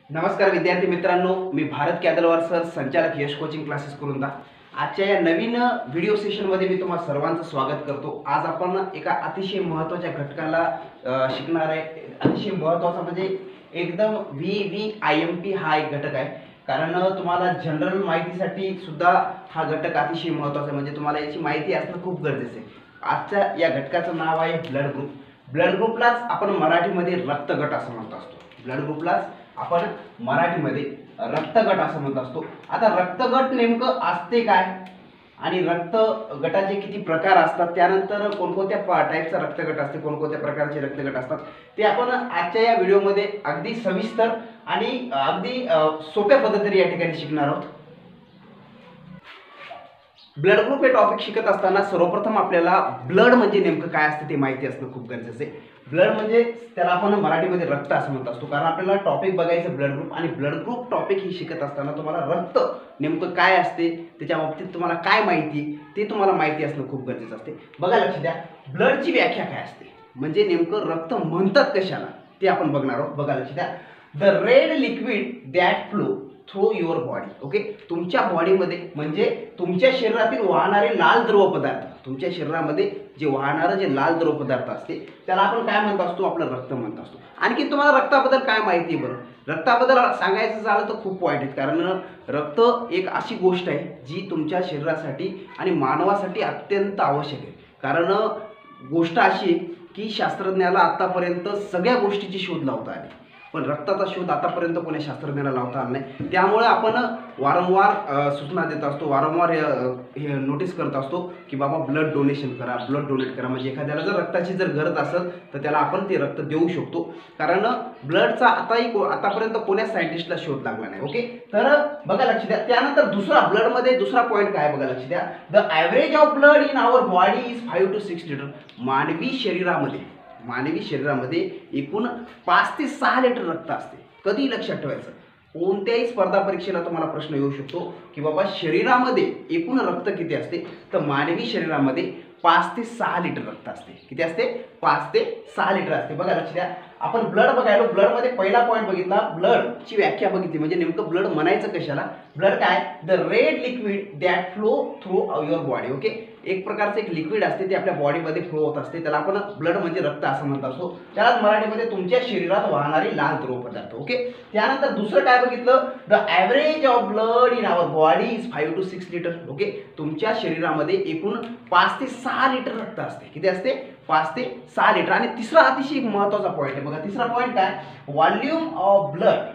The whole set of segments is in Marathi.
नमस्कार विद्यार्थी मित्रांनो, मी भारत कॅदलवार सर, संचालक यश कोचिंग क्लासेस कुरुंदा। आजच्या या नवीन व्हिडिओ सेशनमध्ये मी तुम्हा सर्वांचं स्वागत करतो। आज आपण एका अतिशय महत्त्वाच्या घटकाला शिकणार आहे। अतिशय महत्त्वाचा म्हणजे एकदम VVIMP हा एक घटक आहे, कारण तुम्हाला जनरल माहितीसाठी सुद्धा हा घटक अतिशय महत्त्वाचा आहे, म्हणजे तुम्हाला याची माहिती असणं खूप गरजेचं आहे। आजच्या या घटकाचं नाव आहे ब्लड ग्रुप। ब्लड ग्रुपलाच आपण मराठीमध्ये रक्तगट असं म्हणत असतो। ब्लड ग्रुपलाच आपण मराठीमध्ये रक्तगट असं म्हणत असतो। आता रक्तगट नेमकं असते काय आणि रक्त गटाचे किती प्रकार असतात, त्यानंतर कोणकोणत्या टाईपचा रक्तगट असते, कोणकोणत्या प्रकारचे रक्तगट असतात, ते आपण आजच्या या व्हिडिओमध्ये अगदी सविस्तर आणि अगदी सोप्या पद्धतीने या ठिकाणी शिकणार आहोत। ब्लड ग्रुप हे टॉपिक शिकत असताना सर्वप्रथम आपल्याला ब्लड म्हणजे नेमकं काय असतं ते माहिती असणं खूप गरजेचं आहे। ब्लड म्हणजे त्याला आपण मराठीमध्ये रक्त असं म्हणत असतो, कारण आपल्याला टॉपिक बघायचं ब्लड ग्रुप, आणि ब्लड ग्रुप टॉपिक ही शिकत असताना तुम्हाला रक्त नेमकं काय असते, त्याच्या बाबतीत तुम्हाला काय माहिती ते तुम्हाला माहिती असणं खूप गरजेचं असते। बघा, लक्ष द्या, ब्लडची व्याख्या काय असते, म्हणजे नेमकं रक्त म्हणतात कशाला ते आपण बघणार आहोत। बघा, लक्ष द्या, the red liquid that flow through your body. Okay, तुमच्या बॉडीमध्ये म्हणजे तुमच्या शरीरातील वाहणारे लाल द्रव पदार्थ, तुमच्या शरीरामध्ये जे वाहणारं जे लाल द्रव पदार्थ असते त्याला आपण काय म्हणत असतो, आपलं रक्त म्हणत असतो। आणखी तुम्हाला रक्ताबद्दल काय माहिती आहे? बरं, रक्ताबद्दल सांगायचं झालं तर खूप पॉईंट आहेत, कारण रक्त एक अशी गोष्ट आहे जी तुमच्या शरीरासाठी आणि मानवासाठी अत्यंत आवश्यक आहे। कारण गोष्ट अशी आहे की शास्त्रज्ञाला आतापर्यंत सगळ्या गोष्टीची शोध लावता आली, पण रक्ताचा शोध आतापर्यंत कोणी शास्त्रज्ञाला लावता आला नाही। त्यामुळे आपण वारंवार सूचना देत असतो, वारंवार हे नोटीस करत असतो की बाबा ब्लड डोनेशन करा, ब्लड डोनेट करा, म्हणजे एखाद्याला जर रक्ताची जर गरज असेल तर त्याला आपण ते रक्त देऊ शकतो, कारण ब्लडचा आतापर्यंत कोण्याच सायंटिस्टला शोध लागला नाही। ओके, तर बघा, लक्ष द्या, त्यानंतर दुसरा ब्लडमध्ये दुसरा पॉईंट काय बघा, लक्ष द्या, the average of blood in our body is 5 to 6 litre. मानवी शरीरामध्ये एकूण 5 ते 6 लिटर रक्त असते। कधी लक्षात ठेवायचं, कोणत्याही स्पर्धा परीक्षेला तुम्हाला प्रश्न येऊ शकतो की बाबा शरीरामध्ये एकूण रक्त किती असते, तर मानवी शरीरामध्ये 5 ते 6 लिटर रक्त असते। किती असते? 5 ते 6 लिटर असते। बघा, लक्ष द्या, आपण ब्लड बघायलो, ब्लडमध्ये पहिला पॉईंट बघितला, ब्लडची व्याख्या बघितली, म्हणजे नेमकं ब्लड म्हणायचं कशाला? ब्लड काय? The red liquid that flow through your body. Okay, एक प्रकारचं एक लिक्विड असते ते आपल्या बॉडीमध्ये फ्लो होत असते, त्याला आपण ब्लड म्हणजे रक्त असं म्हणत असतो। त्यालाच मराठीमध्ये तुमच्या शरीरात वाहणारे लाल द्रव पदार्थ। ओके, त्यानंतर दुसरं काय बघितलं, the average of blood in our body is 5 to 6 litre. Okay, तुमच्या शरीरामध्ये एकूण 5 ते 6 लिटर रक्त असते। किती असते? 5 ते 6 लिटर। आणि तिसरा अतिशय महत्त्वाचा पॉईंट आहे, बघा, तिसरा पॉईंट काय? Volume of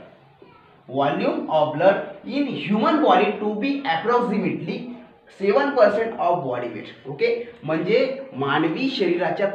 blood in human body to be approximately 7% of body weight. Okay, म्हणजे मानवी शरीराच्या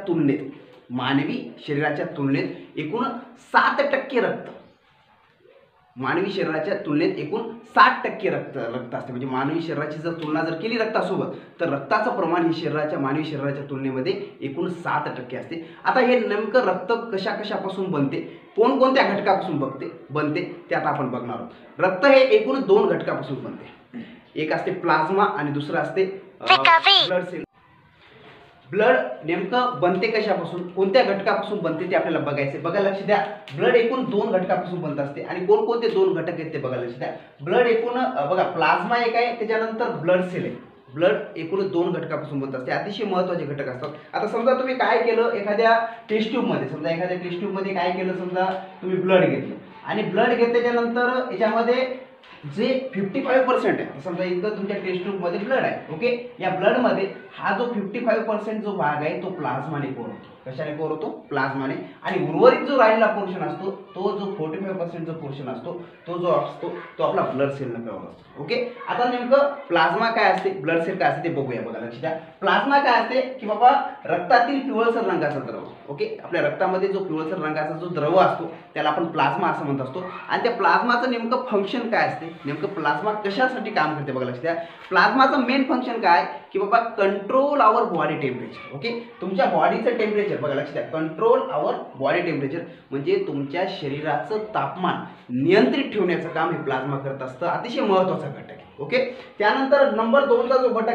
तुलनेत एकूण 7% रक्त, मानवी शरीराच्या तुलनेत एकूण 60% रक्त असते। म्हणजे मानवी शरीराची जर तुलना जर केली रक्तासोबत, तर रक्ताचं प्रमाण हे मानवी शरीराच्या तुलनेमध्ये एकूण 7% असते। आता हे नेमकं रक्त कशापासून बनते, कोणकोणत्या घटकापासून बनते ते आता आपण बघणार आहोत। रक्त हे एकूण 2 घटकापासून बनते, एक असते प्लाझ्मा आणि दुसरं असते ब्लड सेल। ब्लड नेमकं बनते कशापासून, कोणत्या घटकापासून बनते ते आपल्याला बघायचे। बघा, लक्ष द्या, ब्लड एकूण 2 घटकापासून बनत असते, आणि कोणकोणते 2 घटक आहेत ते बघा, लक्ष द्या। ब्लड एकूण बघा, प्लाझ्मा एक आहे, त्याच्यानंतर ब्लड सेल आहे। ब्लड एकूण 2 घटकापासून बनत असते, अतिशय महत्त्वाचे घटक असतात। आता समजा तुम्ही काय केलं, एखाद्या टेस्ट ट्यूबमध्ये काय केलं, समजा तुम्ही ब्लड घेतलं, आणि ब्लड घेतल्याच्या नंतर याच्यामध्ये जे 55% आहे, समजा इतकं तुमच्या टेस्ट ट्यूबमध्ये ब्लड आहे। ओके, या ब्लडमध्ये हा जो 55% जो भाग आहे तो प्लाझ्माने कोर होतो। कशाने कोर होतो? प्लाझ्माने। आणि उर्वरित जो राहिलेला पोर्शन असतो, तो जो 45% जो पोर्शन असतो, तो आपला ब्लड सेलने कव्हर असतो। ओके, आता नेमकं प्लाझ्मा काय असते, ब्लड सेल काय असते ते बघूया। बघा, लक्ष द्या, प्लाझ्मा काय असते की बाबा रक्तातील पिवळसर रंगाचा द्रव। ओके, आपल्या रक्तामध्ये जो पिवळसर रंगाचा जो द्रव असतो त्याला आपण प्लाझ्मा असं म्हणत असतो। आणि त्या प्लाझ्माचं नेमकं फंक्शन काय असते, नेमकं प्लाझ्मा कशासाठी काम करते? बघा, लक्ष द्या, प्लाझ्माचं मेन फंक्शन काय की बाबा control our body temperature. Okay, तुमच्या बॉडीचं टेम्परेचर, बघा, लक्ष द्या, कंट्रोल आवर बॉडी टेम्परेचर म्हणजे तुमच्या शरीराचं तापमान नियंत्रित ठेवण्याचं काम हे प्लाझ्मा करत असतं। अतिशय महत्त्वाचा घटक आहे। ओके, त्यानंतर नंबर 2चा जो घटक आहे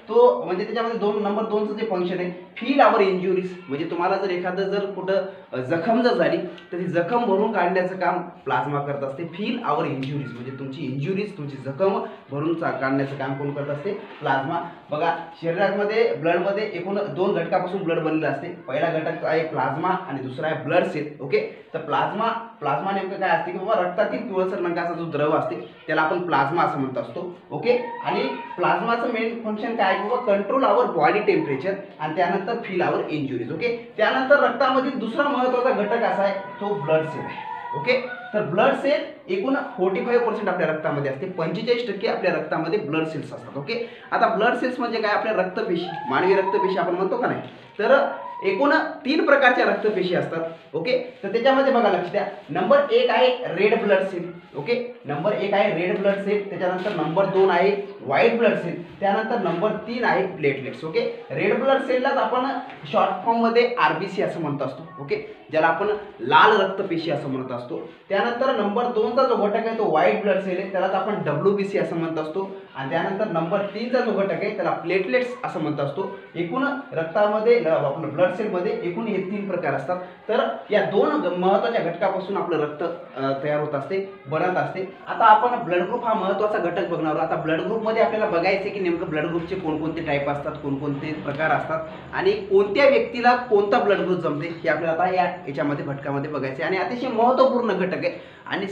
तो म्हणजे त्याच्यामध्ये नंबर 2चं जे फंक्शन आहे फील आवर इंजुरीज, म्हणजे तुम्हाला जर एखादं जर कुठं जखम जर झाली तर ती जखम भरून काढण्याचं काम प्लाझ्मा करत असते. फील आवर इंजुरीज म्हणजे तुमची इंजुरीज, तुमची जखम भरून काढण्याचं काम कोण करत असते? प्लाझ्मा. बघा शरीरामध्ये ब्लडमध्ये एकूण 2 घटकापासून ब्लड बनलेलं असते. पहिला घटक आहे प्लाझ्मा आणि दुसरा आहे ब्लड सेल. ओके, तर प्लाझ्मा नेमकं काय असते की बाबा रक्तातील पिवळसर रंगाचा जो द्रव असते त्याला आपण प्लाझ्मा असं म्हणत असतो. ओके, आणि प्लाझ्माचं मेन फंक्शन काय आहे बाबा? कंट्रोल आवर बॉडी टेम्परेचर आणि त्यानंतर फील आवर इंजुरीज. ओके, त्यानंतर रक्तामधील दुसरा महत्त्वाचा घटक असा आहे तो ब्लड सेल आहे. ओके, तर ब्लड सेल एकूण 45% आपल्या रक्तामध्ये असते. 45% आपल्या रक्तामध्ये ब्लड सेल्स असतात. ओके, आता ब्लड सेल्स म्हणजे काय? आपल्या रक्तपेशी, मानवी रक्तपेशी आपण म्हणतो का नाही, तर एकूण 3 प्रकारच्या रक्तपेशी असतात. ओके, तर त्याच्यामध्ये बघा लक्ष द्या, नंबर 1 आहे red blood cell. Okay, number 1 आहे रेड ब्लड सेल, त्याच्यानंतर नंबर 2 आहे व्हाईट ब्लड सेल, त्यानंतर नंबर 3 आहे प्लेटलेट्स. ओके, रेड ब्लड सेललाच आपण शॉर्ट फॉर्म मध्ये आरबीसी असं म्हणत असतो. ओके, ज्याला आपण लाल रक्तपेशी असं म्हणत असतो. त्यानंतर नंबर 2चा जो घटक आहे तो व्हाईट ब्लड सेल आहे, त्यालाच आपण डब्ल्यूबीसी असं म्हणत असतो. आणि त्यानंतर नंबर 3चा जो घटक आहे त्याला प्लेटलेट्स असं म्हणत असतो. एकूण रक्तामध्ये आपलं ब्लड सेलमध्ये एकूण हे 3 प्रकार असतात. तर या 2 महत्त्वाच्या घटकापासून आपलं रक्त तयार होत असते, बनत असते. आता आपण ब्लड ग्रुप हा महत्त्वाचा घटक बघणार आहोत. आता ब्लड ग्रुपमध्ये आपल्याला बघायचे की नेमकं ब्लड ग्रुपचे कोणकोणते टाईप असतात, कोणकोणते प्रकार असतात आणि कोणत्या व्यक्तीला कोणता ब्लड ग्रुप जमते हे आपल्याला आता याच्यामध्ये घटकामध्ये बघायचे. आणि अतिशय महत्त्वपूर्ण घटक आहे आणि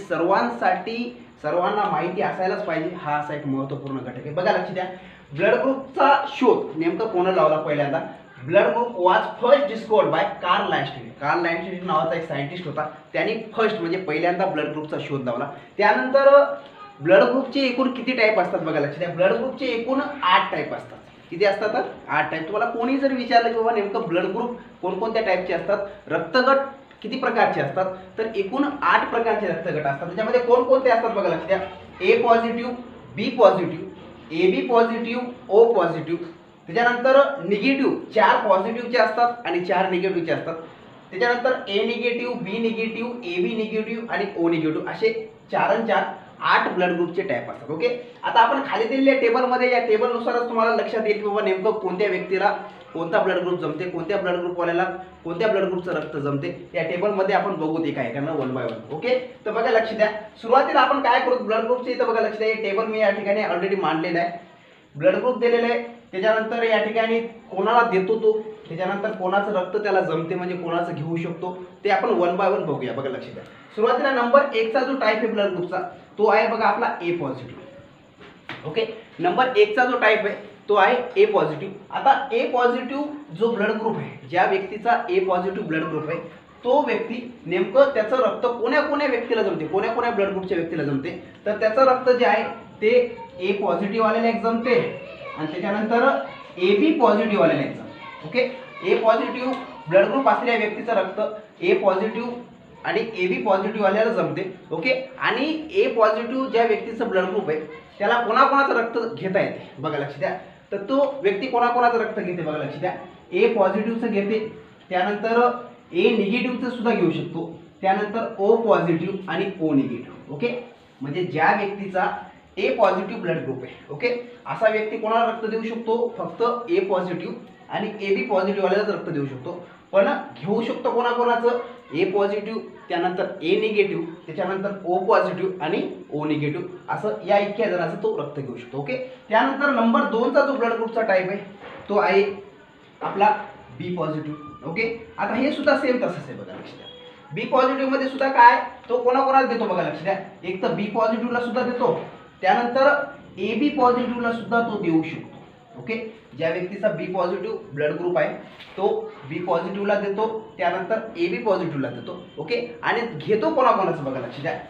सर्वांना माहिती असायलाच पाहिजे, हा असा एक महत्त्वपूर्ण घटक आहे. बघा लक्ष द्या, ब्लड ग्रुपचा शोध नेमका कोण लावला? पहिल्यांदा blood group was first discovered by Karl Landsteiner. Karl Landsteiner नावाचा एक सायंटिस्ट होता, त्यांनी फर्स्ट म्हणजे पहिल्यांदा ब्लड ग्रुपचा शोध लावला. त्यानंतर ब्लड ग्रुपचे एकूण किती टाईप असतात? बघा लक्ष द्या, ब्लड ग्रुपचे एकूण 8 टाईप असतात. किती असतात? 8 टाईप. तुम्हाला कोणी जर विचारलं की बाबा नेमकं ब्लड ग्रुप कोणकोणत्या टाईपचे असतात, रक्तगट किती प्रकारचे असतात, तर एकूण 8 प्रकारचे रक्तगट असतात. त्याच्यामध्ये कोणकोणते असतात? बघा लक्ष द्या, A positive, B positive, A B positive, O positive. त्याच्यानंतर निगेटिव्ह 4 पॉझिटिव्हचे असतात आणि 4 निगेटिव्हचे असतात. त्याच्यानंतर A negative, B negative, A B negative आणि ओ निगेटिव्ह असे 4 आणि 4 8 ब्लड ग्रुपचे टाईप असतात. ओके, आता आपण खाली दिलेल्या टेबलमध्ये, या टेबलनुसारच तुम्हाला लक्षात येईल की बाबा नेमकं कोणत्या व्यक्तीला कोणता ब्लड ग्रुप जमते, कोणत्या ब्लड ग्रुपवाल्याला कोणत्या ब्लड ग्रुपचं रक्त जमते, या टेबलमध्ये आपण बघू एका एकानं 1 बाय 1. ओके, तर बघा लक्ष द्या, सुरुवातीला आपण काय करू ब्लड ग्रुपचे. इथं बघा लक्ष द्या, हे टेबल मी या ठिकाणी ऑलरेडी मांडलेलं आहे. ब्लड ग्रुप दिलेले आहे, त्याच्यानंतर या ठिकाणी कोणाला देतो तो, त्याच्यानंतर कोणाचं रक्त त्याला जमते म्हणजे कोणाचं घेऊ शकतो ते आपण 1 बाय 1 बघूया. बघा लक्ष द्या, सुरुवातीला नंबर 1चा जो टाईप आहे ब्लड ग्रुपचा तो आहे बघा आपला ए पॉझिटिव्ह. ओके, नंबर 1चा जो टाईप आहे तो आहे ए पॉझिटिव्ह. आता ए पॉझिटिव्ह जो ब्लड ग्रुप आहे, ज्या व्यक्तीचा ए पॉझिटिव्ह ब्लड ग्रुप आहे तो व्यक्ती नेमकं त्याचं रक्त कोण्या व्यक्तीला जमते, कोण्या ब्लड ग्रुपच्या व्यक्तीला जमते, तर त्याचं रक्त जे आहे ते ए पॉझिटिव्ह वाल्याला एक जमते आणि त्याच्यानंतर ए बी पॉझिटिव्ह वाल्याला एक जमते. Okay, A positive blood group असलेल्या व्यक्तीचं रक्त ए पॉझिटिव्ह आणि ए बी पॉझिटिव्ह वाल्याला जमते. ओके, आणि ए पॉझिटिव्ह ज्या व्यक्तीचं ब्लड ग्रुप आहे त्याला कोणाकोणाचं रक्त घेता येते. बघा लक्ष द्या, तर तो व्यक्ती कोणाकोणाचं रक्त घेते? बघा लक्ष द्या, ए पॉझिटिव्हचं घेते, त्यानंतर ए निगेटिव्हचं सुद्धा घेऊ शकतो, त्यानंतर ओ पॉझिटिव्ह आणि ओ निगेटिव्ह. ओके, म्हणजे ज्या व्यक्तीचा ए पॉझिटिव्ह ब्लड ग्रुप आहे, ओके, असा व्यक्ती कोणाला रक्त देऊ शकतो? फक्त ए पॉझिटिव्ह आणि ए बी पॉझिटिव्ह वाल्यालाच रक्त देऊ शकतो. पण घेऊ शकतो कोणाकोणाचं? ए पॉझिटिव्ह, त्यानंतर ए निगेटिव्ह, त्याच्यानंतर ओ पॉझिटिव्ह आणि ओ निगेटिव्ह, असं या इतक्या जणांचं तो रक्त घेऊ शकतो. ओके, त्यानंतर नंबर 2चा जो ब्लड ग्रुपचा टाईप आहे तो आहे आपला बी पॉझिटिव्ह. ओके, आता हे सुद्धा सेम तसंच आहे. बघा लक्ष द्या, बी पॉझिटिव्ह मध्ये सुद्धा काय तो कोणाकोणाला देतो? बघा लक्ष द्या, एक तर बी पॉझिटिव्हला सुद्धा देतो, त्यानंतर ए बी पॉझिटिव्हला सुद्धा तो देऊ शकतो. ओके, ज्या व्यक्तीचा बी पॉझिटिव्ह ब्लड ग्रुप आहे तो बी पॉझिटिव्हला देतो, त्यानंतर ए बी पॉझिटिव्हला देतो. ओके, आणि घेतो कोणाकोणाचं? बघा लक्ष द्या,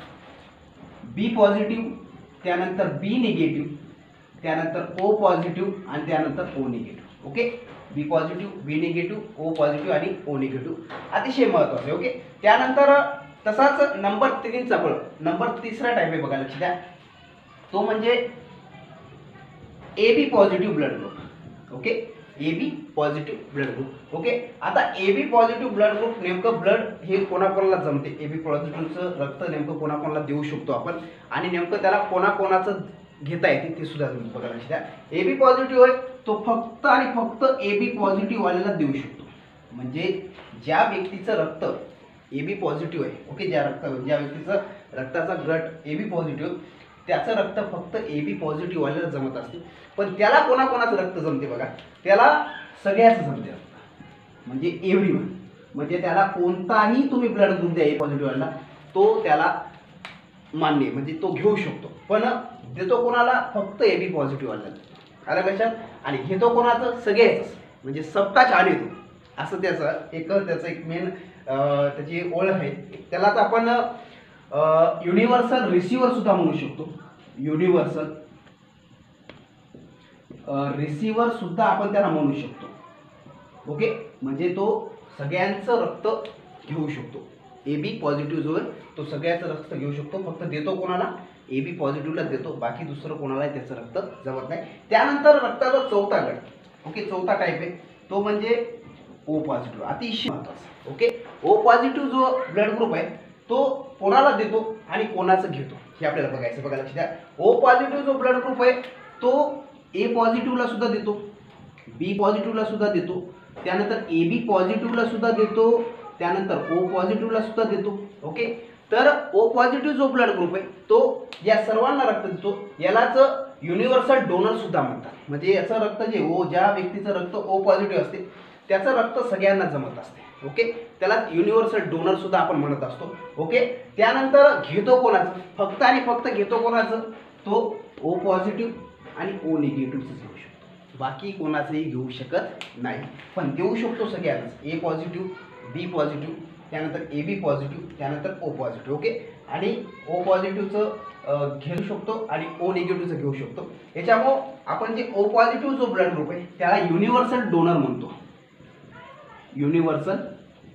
बी पॉझिटिव्ह, त्यानंतर बी निगेटिव्ह, त्यानंतर ओ पॉझिटिव्ह आणि त्यानंतर O negative. Okay, B positive, B negative, O positive आणि ओ निगेटिव्ह, अतिशय महत्त्वाचं आहे. ओके, त्यानंतर तसाच नंबर 3चा नंबर 3रा टाईप आहे. बघा लक्ष द्या, तो म्हणजे A B positive blood group. Okay, A B positive blood group. Okay, आता A B positive blood group नेमकं ब्लड हे कोणाकोणाला जमते, ए बी पॉझिटिव्हचं रक्त नेमकं कोणाकोणाला देऊ शकतो आपण आणि नेमकं त्याला कोणाकोणाचं घेता येते ते सुद्धा तुम्ही बघा लक्षात द्या. AB पॉझिटिव्ह आहे तो फक्त आणि फक्त AB पॉझिटिव्ह वाल्याला देऊ शकतो. म्हणजे ज्या व्यक्तीचं रक्त AB पॉझिटिव्ह आहे, ओके, ज्या व्यक्तीचं रक्ताचा गट AB पॉझिटिव्ह, त्याचं रक्त फक्त AB पॉझिटिव्ह वाल्याला जमत असते. पण त्याला कोणाकोणाचं रक्त जमते बघा, त्याला सगळ्याच जमते रक्त, म्हणजे एव्हरीवन. म्हणजे त्याला कोणताही तुम्ही ब्लड ग्रुप द्या ए पॉझिटिव्ह वाला, तो त्याला मान्य, म्हणजे तो घेऊ शकतो. पण देतो कोणाला, फक्त AB पॉझिटिव्ह वाल्याला. आलं लक्षात. आणि घेतो कोणाचं, सगळ्याच, म्हणजे सबका चाल येतो असं त्याचं एक मेन त्याची ओळख आहे. त्यालाच आपण युनिव्हर्सल रिसिव्हर सुद्धा म्हणू शकतो. युनिव्हर्सल रिसिव्हर सुद्धा आपण त्याला म्हणू शकतो. ओके, म्हणजे तो सगळ्यांचं रक्त घेऊ शकतो. AB पॉझिटिव्ह जो आहे तो सगळ्याचं रक्त घेऊ शकतो. फक्त देतो कोणाला, AB पॉझिटिव्हला देतो, बाकी दुसरं कोणाला त्याचं रक्त जमत नाही. त्यानंतर रक्ताचा चौथा गट, ओके, चौथा टाईप आहे तो म्हणजे O पॉझिटिव्ह. अतिशय महत्त्वाचा. ओके, O पॉझिटिव्ह जो ब्लड ग्रुप आहे तो कोणाला देतो आणि कोणाचं घेतो हे आपल्याला बघायचं. बघा लक्षात द्या. O पॉझिटिव्ह जो ब्लड ग्रुप आहे तो A पॉझिटिव्हला सुद्धा देतो, B पॉझिटिव्हला सुद्धा देतो, त्यानंतर AB पॉझिटिव्हला सुद्धा देतो, त्यानंतर O पॉझिटिव्हला सुद्धा देतो. ओके, तर O पॉझिटिव्ह जो ब्लड ग्रुप आहे तो या सर्वांना रक्त देतो. यालाच युनिव्हर्सल डोनर सुद्धा म्हणतात. म्हणजे याचं रक्त जे ज्या व्यक्तीचं रक्त O पॉझिटिव्ह असते त्याचं रक्त सगळ्यांना जमत असते. ओके, त्याला युनिव्हर्सल डोनर सुद्धा आपण म्हणत असतो. ओके, त्यानंतर घेतो कोणाचं, फक्त आणि फक्त घेतो कोणाचं, तो O पॉझिटिव्ह आणि O निगेटिव्हच घेऊ शकतो, बाकी कोणाचंही घेऊ शकत नाही. पण देऊ शकतो सगळ्यांनाच, A पॉझिटिव्ह, B पॉझिटिव्ह, त्यानंतर AB पॉझिटिव्ह, त्यानंतर O पॉझिटिव्ह. ओके, आणि O पॉझिटिव्हचं घेऊ शकतो आणि O निगेटिव्हचं घेऊ शकतो. याच्यामुळं आपण जे O पॉझिटिव्ह जो ब्लड ग्रुप आहे त्याला युनिव्हर्सल डोनर म्हणतो. युनिव्हर्सल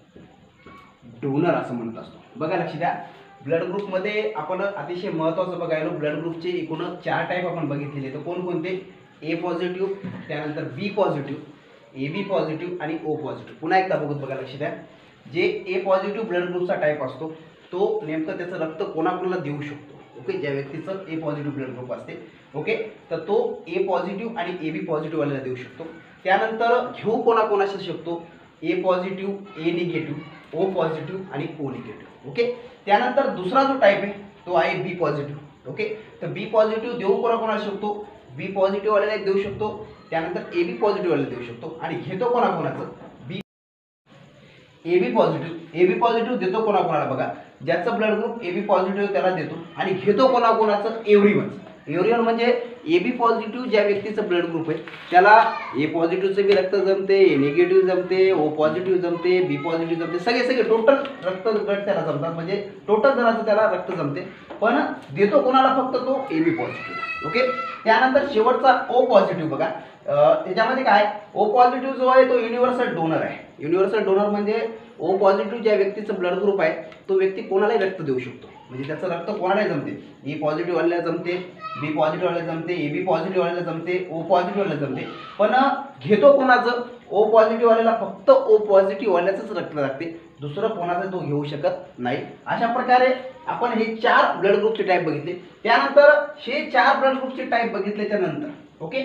डोनर असं म्हणत असतो. बघा लक्षात द्या. ब्लड ग्रुपमध्ये आपण अतिशय महत्त्वाचं बघायला ब्लड ग्रुपचे एकूण 4 टाईप आपण बघितलेले. तर कोणकोणते, A पॉझिटिव्ह, त्यानंतर B पॉझिटिव्ह, AB पॉझिटिव्ह आणि O पॉझिटिव्ह. पुन्हा एकदा बघूत, बघा लक्षात द्या. जे A पॉझिटिव्ह ब्लड ग्रुपचा टाईप असतो तो नेमकं त्याचं रक्त कोणाकोणाला देऊ शकतो. ओके, ज्या व्यक्तीचं A पॉझिटिव्ह ब्लड ग्रुप असते, ओके, तर तो A पॉझिटिव्ह आणि AB पॉझिटिव्ह वाल्याला देऊ शकतो. त्यानंतर घेऊ कोणाकोणाशी शकतो, A positive, A negative, O positive आणि O निगेटिव्ह. ओके, त्यानंतर दुसरा जो टाईप आहे तो आहे B पॉझिटिव्ह. ओके, तर B पॉझिटिव्ह देऊ कोणाकोणाला शकतो, B पॉझिटिव्ह वाल्याला देऊ शकतो, त्यानंतर AB पॉझिटिव्ह वाल्याला देऊ शकतो. आणि घेतो कोणाकोणाचं, AB पॉझिटिव्ह देतो कोणाकोणाला, बघा, ज्याचं ब्लड ग्रुप AB पॉझिटिव्ह त्याला देतो. आणि घेतो कोणाकोणाचं, एव्हरीवन. म्हणजे AB पॉझिटिव्ह ज्या व्यक्तीचं ब्लड ग्रुप आहे त्याला A पॉझिटिव्हचं बी रक्त जमते, A निगेटिव्ह जमते, O पॉझिटिव्ह जमते, B पॉझिटिव्ह जमते, सगळे टोटल रक्त गट त्याला जमतात. म्हणजे टोटल जणांचं त्याला रक्त जमते. पण देतो कोणाला, फक्त तो AB पॉझिटिव्ह. ओके, त्यानंतर शेवटचा O पॉझिटिव्ह. बघा त्याच्यामध्ये काय, O पॉझिटिव्ह जो आहे तो युनिव्हर्सल डोनर आहे. युनिव्हर्सल डोनर म्हणजे O पॉझिटिव्ह ज्या व्यक्तीचं ब्लड ग्रुप आहे तो व्यक्ती कोणालाही रक्त देऊ शकतो. म्हणजे त्याचं रक्त कोणालाही जमते. E पॉझिटिव्ह वाल्याला जमते, B पॉझिटिव्ह वाल्याला जमते, AB पॉझिटिव्ह वाल्याला जमते, O पॉझिटिव्ह वाल्याला जमते. पण घेतो कोणाचं, O पॉझिटिव्ह वाल्याला फक्त O पॉझिटिव्ह वाल्याचंच रक्त लागते, दुसरं कोणाचं तो घेऊ शकत नाही. अशा प्रकारे आपण हे 4 ब्लड ग्रुपचे टाईप बघितले. त्यानंतर हे 4 ब्लड ग्रुपचे टाईप बघितल्याच्या नंतर, okay,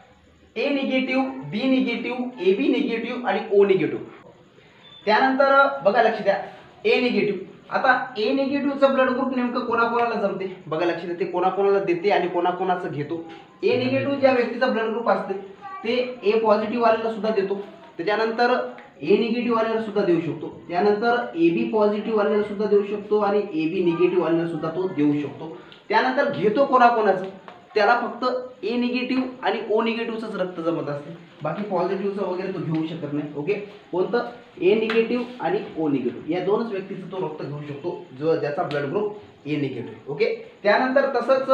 A negative, B negative, AB negative आणि O निगेटिव्ह. त्यानंतर बघा लक्ष द्या, A निगेटिव्ह. आता A निगेटिव्हचं ब्लड ग्रुप नेमकं कोणाकोणाला जमते, बघा लक्ष द्या, ते कोणाकोणाला देते आणि कोणाकोणाचं घेतो. A निगेटिव्ह ज्या व्यक्तीचा ब्लड ग्रुप असते ते A पॉझिटिव्ह वाल्याला सुद्धा देतो, त्याच्यानंतर A निगेटिव्ह वाल्याला सुद्धा देऊ शकतो, त्यानंतर AB पॉझिटिव्ह वाल्याला सुद्धा देऊ शकतो आणि AB निगेटिव्ह वाल्याला सुद्धा तो देऊ शकतो. त्यानंतर घेतो कोणाकोणाचं, त्याला फक्त A निगेटिव्ह आणि O निगेटिव्हचंच रक्त जमत असते, बाकी पॉझिटिव्हचं वगैरे तो घेऊ शकत नाही. ओके, कोणतं, A निगेटिव्ह आणि O निगेटिव्ह या दोनच व्यक्तीचं तो रक्त घेऊ शकतो जो ज्याचा blood group A negative. Okay, त्यानंतर तसंच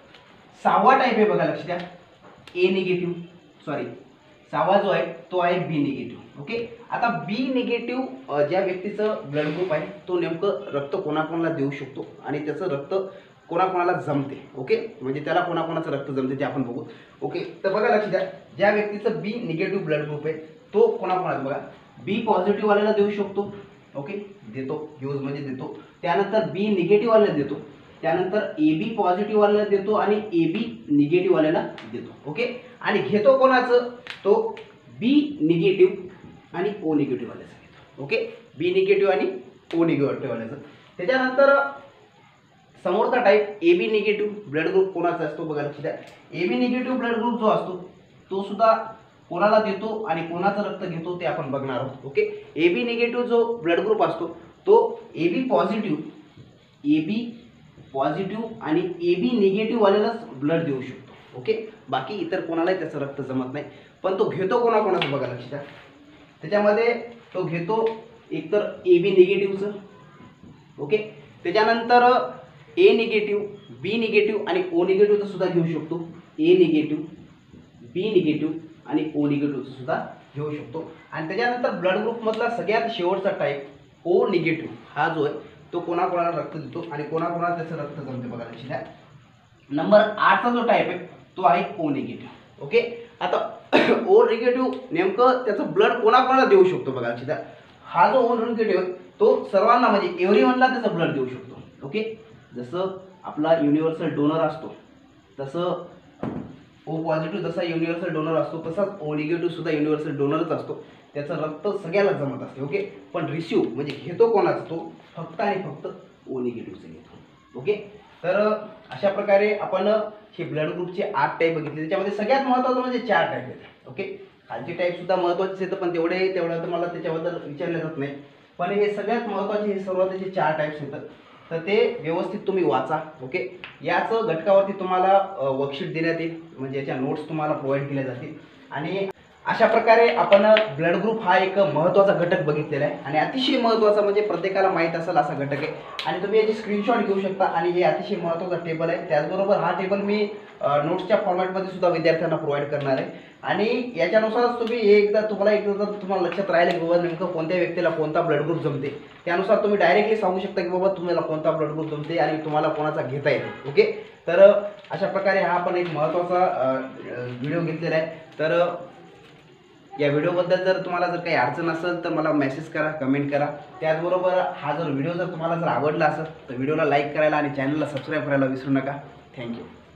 6वा टाईप आहे, बघा लक्ष द्या, A निगेटिव्ह, सॉरी 6वा जो आहे तो आहे B निगेटिव्ह. ओके, आता B निगेटिव्ह ज्या व्यक्तीचं ब्लड ग्रुप आहे तो नेमकं रक्त कोणाकोणाला देऊ शकतो आणि त्याचं रक्त कोणाकोणाला जमते. ओके, म्हणजे त्याला कोणाकोणाचं रक्त जमते ते आपण बघू. ओके, तर बघा लक्ष द्या, ज्या व्यक्तीचं B निगेटिव्ह ब्लड ग्रुप आहे तो कोणाकोणाला, बघा, B पॉझिटिव्ह वाल्याला देऊ शकतो. ओके, देतो, यूज म्हणजे देतो. त्यानंतर B निगेटिव्ह वाल्याला देतो, त्यानंतर AB पॉझिटिव्ह वाल्याला देतो आणि AB निगेटिव्ह वाल्याला देतो. ओके. आणि घेतो कोणाचं, तो B निगेटिव्ह आणि O निगेटिव्ह वाल्याचं घेतो. ओके. B निगेटिव्ह आणि O निगेटिव्ह वाल्याचं. त्याच्यानंतर समोरचा type AB negative blood group कोणाचा असतो बघा लक्षात द्या. AB निगेटिव्ह ब्लड ग्रुप जो असतो तो सुद्धा कोणाला देतो आणि कोणाचं रक्त घेतो ते आपण बघणार आहोत. ओके. AB निगेटिव्ह जो ब्लड ग्रुप असतो तो AB पॉझिटिव्ह आणि AB निगेटिव्ह वाल्यालाच ब्लड देऊ शकतो. ओके. बाकी इतर कोणालाही त्याचं रक्त जमत नाही. पण तो घेतो कोणाकोणाचं बघा लक्षात द्या. त्याच्यामध्ये तो घेतो एकतर AB निगेटिव्हचं. ओके. त्याच्यानंतर A निगेटिव्ह, B निगेटिव्ह आणि O निगेटिव्हचं सुद्धा घेऊ शकतो. A निगेटिव्ह, B निगेटिव्ह आणि O निगेटिव्हचं सुद्धा घेऊ शकतो. आणि त्याच्यानंतर ब्लड ग्रुपमधला सगळ्यात शेवटचा टाईप O निगेटिव्ह हा जो आहे तो कोणाकोणाला रक्त देतो आणि कोणाकोणाला त्याचं रक्त जमते बघा लक्षात द्या. नंबर 8चा जो टाईप आहे तो आहे O निगेटिव्ह. ओके. आता O निगेटिव्ह नेमकं त्याचं ब्लड कोणाकोणाला देऊ शकतो बघा लक्षात द्या. हा जो O निगेटिव्ह तो सर्वांना म्हणजे एव्हरीवनला त्याचं ब्लड देऊ शकतो. ओके. जसं आपला युनिव्हर्सल डोनर असतो तसं O पॉझिटिव्ह जसा युनिव्हर्सल डोनर असतो तसाच O निगेटिव्ह सुद्धा युनिव्हर्सल डोनरच असतो. त्याचं रक्त सगळ्याला जमत असते. ओके. पण रिसिव्ह म्हणजे घेतो कोणाचा तो फक्त आणि फक्त O निगेटिव्हचं घेतो. ओके. तर अशा प्रकारे आपण हे ब्लड ग्रुपचे 8 टाईप बघितले. त्याच्यामध्ये सगळ्यात महत्त्वाचं म्हणजे 4 टाईप आहेत. ओके. खालचे टाईप सुद्धा महत्त्वाचेच आहेत पण तेवढं तर मला त्याच्याबद्दल विचारलं जात नाही. पण हे सगळ्यात महत्त्वाचे हे सर्वात 4 टाईप्स आहेत. तर ते व्यवस्थित तुम्ही वाचा. ओके. याच घटकावरती तुम्हाला वर्कशीट देण्यात येईल म्हणजे याच्या नोट्स तुम्हाला प्रोव्हाइड केल्या जातील. आणि अशा प्रकारे आपण ब्लड ग्रुप हा एक महत्त्वाचा घटक बघितलेला आहे आणि अतिशय महत्त्वाचा म्हणजे प्रत्येकाला माहीत असेल असा घटक आहे. आणि तुम्ही याची स्क्रीनशॉट घेऊ शकता आणि हे अतिशय महत्त्वाचा टेबल आहे. त्याचबरोबर हा टेबल मी नोट्सच्या फॉर्मॅटमध्ये सुद्धा विद्यार्थ्यांना प्रोव्हाइड करणार आहे. आणि याच्यानुसारच तुम्ही एकदा तुम्हाला लक्षात राहिलं की बाबा नेमकं कोणत्या व्यक्तीला कोणता ब्लड ग्रुप जमते त्यानुसार तुम्ही डायरेक्टली सांगू शकता की बाबा तुम्हाला कोणता ब्लड ग्रुप जमते आणि तुम्हाला कोणाचा घेता येते. ओके. तर अशा प्रकारे हा पण एक महत्त्वाचा व्हिडिओ घेतलेला आहे. तर या व्हिडिओबद्दल जर तुम्हाला जर काही अडचण असेल तर मला मेसेज करा, कमेंट करा. त्याचबरोबर हा व्हिडिओ जर तुम्हाला आवडला असेल तर व्हिडिओला लाईक करायला आणि चॅनलला सबस्क्राईब करायला विसरू नका. थँक्यू.